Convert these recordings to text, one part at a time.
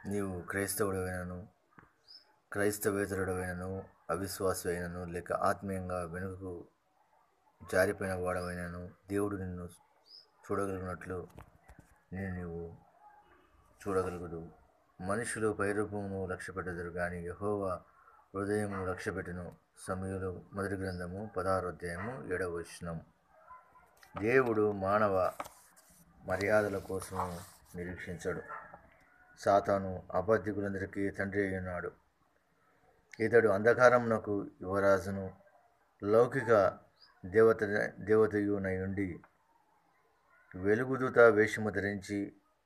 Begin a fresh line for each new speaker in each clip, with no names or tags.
నీవు క్రైస్తవేతరుడవైనను, అవిశ్వాసమైనను, లేక ఆత్మీయంగా వెనుకకు జారిపోయిన వాడవైనను, దేవుడు నిన్ను చూడగలిగినట్లు నీవు చూడగలుగుదు. మనుషులు పైరూపమును లక్ష్యపెట్టదురు గాని యెహోవా హృదయమును లక్ష్యపెట్టును. సమూయేలు మొదటి గ్రంథము 16వ అధ్యాయము 7వ వచనం. దేవుడు మానవ మర్యాదల కోసం నిరీక్షించడు. సాతాను అబద్ధికులందరికీ తండ్రి అయ్యున్నాడు. ఇతడు అంధకారమునకు యువరాజును, లౌకిక దేవతయునయుండి వెలుగుదూత వేషము ధరించి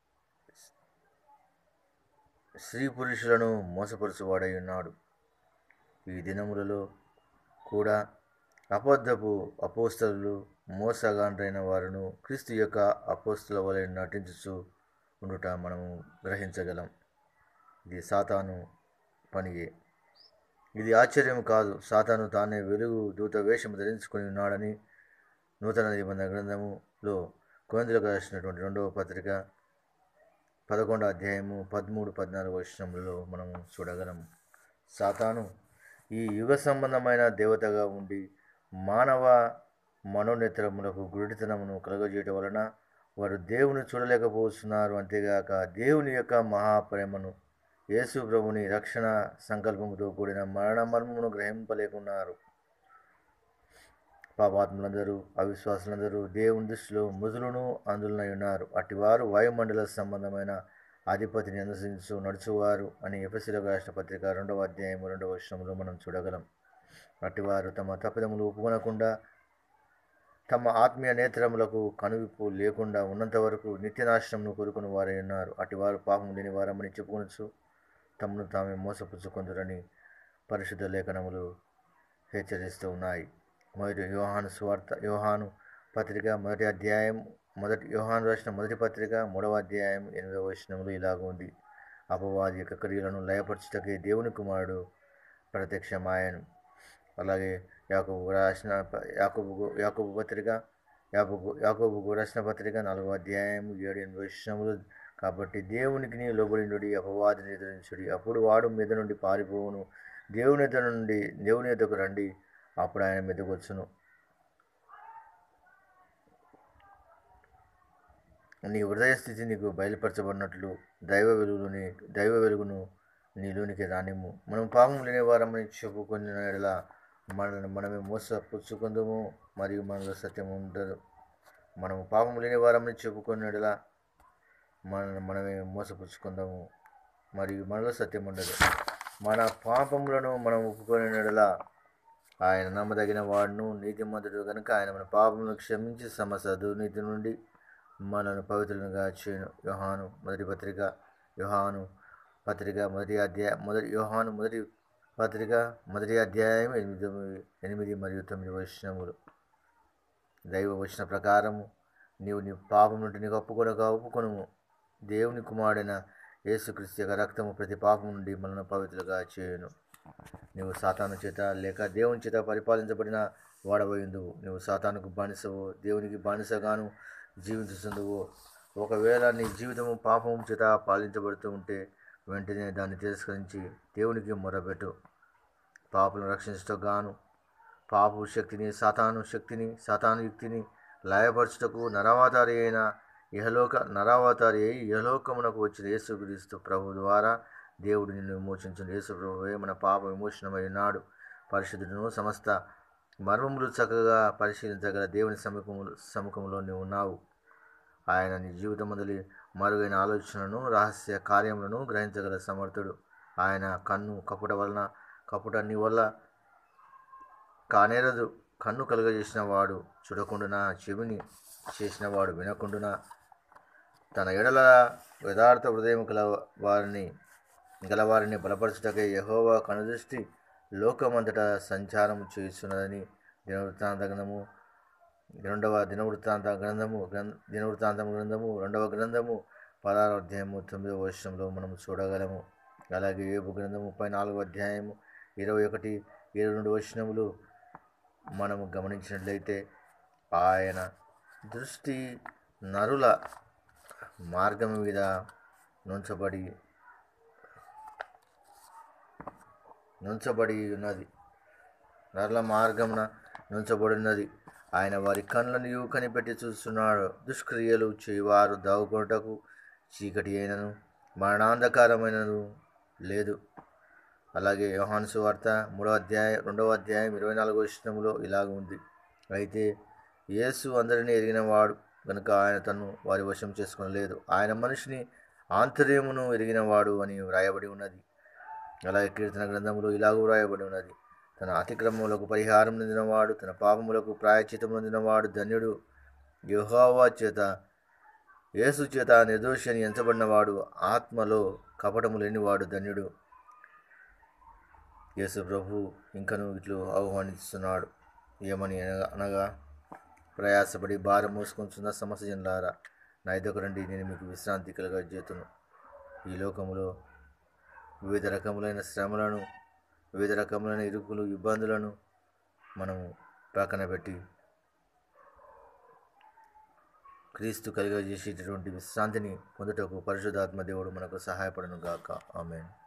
స్త్రీ పురుషులను మోసపరుచువాడై ఉన్నాడు. ఈ దినములలో కూడా అబద్ధపు అపోస్తలులు, మోసగాండ్రైన వారును క్రీస్తు యొక్క అపోస్తల వలె నటించుచు ఉండుట మనము గ్రహించగలం. ఇది సాతాను పనియే. ఇది ఆశ్చర్యం కాదు. సాతాను తానే వెలుగు దూత వేషము ధరించుకొని ఉన్నాడని నూతన నిబంధన గ్రంథములో కొరింథీయులకు రాసినటువంటి 2వ పత్రిక 11వ అధ్యాయము 13-14 వచనములలో మనము చూడగలము. సాతాను ఈ యుగ సంబంధమైన దేవతగా ఉండి మానవ మనోనేత్రములకు గురుడితనమును కలుగజేయటం వలన వారు దేవుని చూడలేకపోతున్నారు. అంతేగాక దేవుని యొక్క మహాప్రేమను, యేసు ప్రభుని రక్షణ సంకల్పముతో కూడిన మరణ మర్మమును గ్రహింపలేకున్నారు. పాపాత్ములందరూ, అవిశ్వాసులందరూ దేవుని దృష్టిలో మృదులను అందులనై ఉన్నారు. అట్టివారు వాయుమండల సంబంధమైన అధిపతిని అనుసరించు నడుచువారు అని ఎఫెసీయులకు రాసిన పత్రిక 2వ అధ్యాయము 2వ వచనములో మనం చూడగలం. అట్టివారు తమ తప్పిదములు ఒప్పుకొనకుండా, తమ ఆత్మీయ నేత్రములకు కనువిప్పు లేకుండా ఉన్నంత వరకు నిత్యనాశనమును కోరుకుని వారై ఉన్నారు. అట్టివారు పాపం లేని వారమని చెప్పుకొనొచ్చు తమను తామే మోసపుచ్చుకొందురని పరిశుద్ధ లేఖనములు హెచ్చరిస్తూ ఉన్నాయి. యోహాను పత్రిక యోహాను రాసిన మొదటి పత్రిక 3వ అధ్యాయం 8వ వచనములు ఇలాగ ఉంది. అపవాది యొక్క క్రియలను లయపరచుటకే దేవుని కుమారుడు ప్రత్యక్షమాయను. అలాగే యాకోబుకు రాసిన పత్రిక 4వ అధ్యాయం 7-8 వచనములు. కాబట్టి దేవునికి లోబడి అపవాదిని ఎదిరించుడి, అప్పుడు వాడు మీద నుండి పారిపోవును. దేవుని ఎద్దకు రండి, అప్పుడు ఆయన మీదకు వచ్చును. నీ హృదయ స్థితి నీకు బయలుపరచబడినట్లు దైవ వెలుగును నీలోనికి రానిమ్ము. మనం పాపం లేని వారమని చెప్పుకున్న ఎడల మనల్ని మనమే మోసపుచ్చుకుందుము, మరియు మనలో సత్యం ఉండదు. మనము పాపం లేని వారమని చెప్పుకున్న ఎడల మనల్ని మనమే మోసపుచ్చుకుందాము, మరియు మనలో సత్యం ఉండదు. మన పాపములను మనం ఒప్పుకొని ఎడల ఆయన నమ్మదగిన వాడును, నీతిమంతుడు కనుక ఆయన మన పాపములను క్షమించి సమస్త దుర్నీతి నుండి మనల్ని పవిత్రులుగా చేయను. యోహాను మొదటి అధ్యాయం 8 మరియు 9 వచనములు. దైవ వచన ప్రకారము నీవు నీ పాపం నుండి నీకు ఒప్పుకొనుము. దేవుని కుమారుడైన యేసుక్రీస్తు యొక్క రక్తము ప్రతి పాపం నుండి మనల్ని పవిత్రులుగా చేయును. నీవు సాతాను చేత లేక దేవుని చేత పరిపాలించబడిన వాడవైందువు. నీవు సాతానుకు బానిసవో, దేవునికి బానిసగాను జీవించుచుందువో. ఒకవేళ నీ జీవితము పాపం చేత పాలించబడుతూ ఉంటే వెంటనే దాన్ని తిరస్కరించి దేవునికి మొరపెట్టు. పాపులను రక్షించటకు గాను పాపు శక్తిని, సాతాను యుక్తిని లయపరచుటకు నరావతారి అయి ఇహలోకమునకు వచ్చిన యేసుక్రీస్తు ప్రభు ద్వారా దేవుడు నిన్ను విమోచించును. యేసు ప్రభువే మన పాప విమోచనమై ఉన్నాడు. పరిశుద్ధుడును, సమస్త మర్మములు చక్కగా పరిశీలించగల దేవుని సముఖంలో నీవు ఉన్నావు. ఆయన నీ జీవితమందలి మరుగైన ఆలోచనలను, రహస్య కార్యములను గ్రహించగల సమర్థుడు. ఆయన కప్పుట నీ వల్ల కానేరదు. కన్ను కలుగజేసిన వాడు చూడకుండునా, చెవిని చేసిన వాడు వినకుండునా, తన ఎడల యథార్థ హృదయం గలవారిని బలపరచుటకై యెహోవా కనుదృష్టి లోకమంతటా సంచారము చేయుచున్నదని దినవృత్తాంత గ్రంథము 2వ గ్రంథము 16వ అధ్యాయము 9వ వచనంలో మనము చూడగలము. అలాగే యోబు గ్రంథము 34వ అధ్యాయము 21-22 వచనములు మనము గమనించినట్లయితే ఆయన దృష్టి నరుల మార్గం మీద నుంచబడి నుంచబడి ఉన్నది, నరల మార్గమున నుంచబడినది. ఆయన వారి కళ్ళను కనిపెట్టి చూస్తున్నాడు. దుష్క్రియలు చేయవారు దావుకొనుటకు చీకటి అయినను మరణాంధకారమైనను లేదు. అలాగే యోహాను సువార్త 2వ అధ్యాయం 24వ వచనములో ఇలాగ ఉంది, అయితే యేసు అందరినీ ఎరిగినవాడు కనుక ఆయన తను వారి వశం చేసుకొనలేదు, ఆయన మనిషిని ఆంతర్యమును ఎరిగినవాడు అని వ్రాయబడి ఉన్నది. అలాగే కీర్తన గ్రంథములో ఇలాగూ వ్రాయబడి ఉన్నది, తన అతిక్రమములకు పరిహారం పొందినవాడు, తన పాపములకు ప్రాయశ్చిత్తం పొందినవాడు ధన్యుడు. యెహోవా చేత యేసు చేత నిర్దోషి అని ఎంచబడినవాడు, ఆత్మలో కపటము లేనివాడు ధన్యుడు. యేసు ప్రభు ఇంకను ఇట్లు ఆహ్వానిస్తున్నాడు, ఏమని అనగా, ప్రయాసపడి భారం మోసుకొంచున్న సమస్త జనులారా నా యొద్దకు రండి, నేను మీకు విశ్రాంతి కలుగజేతును. ఈ లోకములో వివిధ రకములైన శ్రమలను, వివిధ రకములైన ఇరుకులు, ఇబ్బందులను మనము పక్కన పెట్టి క్రీస్తు కలుగజేసేటటువంటి విశ్రాంతిని పొందుటకు పరిశుద్ధాత్మ దేవుడు మనకు సహాయపడును గాక. ఆమేన్.